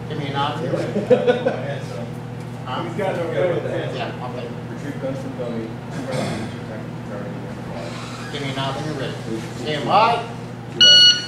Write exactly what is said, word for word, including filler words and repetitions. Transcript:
Give me a nod. Go ahead, so. Huh? These guys are okay with that. Yeah, okay. Retrieve guns from dummy. Two rounds, two tactical priority, one fire. Give me a nod when you're ready. Stand by. Two rounds.